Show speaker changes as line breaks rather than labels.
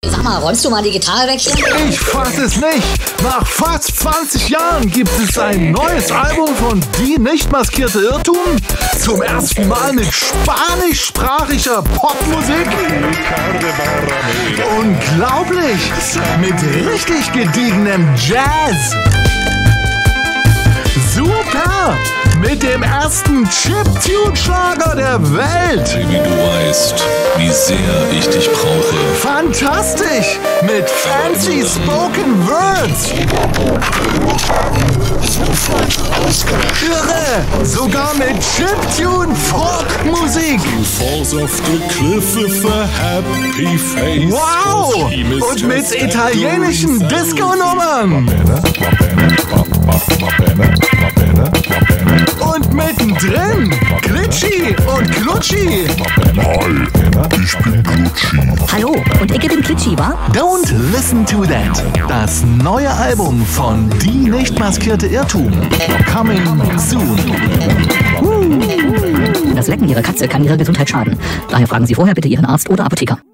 Sag mal, räumst du mal die Gitarre weg hier?
Ich fass es nicht! Nach fast 20 Jahren gibt es ein neues Album von Die nicht maskierte Irrtum. Zum ersten Mal mit spanischsprachiger Popmusik. Unglaublich! Mit richtig gediegenem Jazz. Super! Mit dem ersten Chiptune-Schlager der Welt.
Baby, du weißt, wie sehr ich dich brauche.
Fantastisch! Mit fancy spoken words! Irre! Sogar mit Chiptune-Folk-Musik!
Falls off the cliff with a happy face.
Wow! Und mit italienischen Disco-Nummern! Und mittendrin Glitschi und Klutschi!
Hi, ich bin Klutschi.
Hallo, und ich bin Klitschi, wa?
Don't Listen to That. Das neue Album von Die nicht maskierte Irrtum. Coming soon.
Das Lecken Ihrer Katze kann Ihrer Gesundheit schaden. Daher fragen Sie vorher bitte Ihren Arzt oder Apotheker.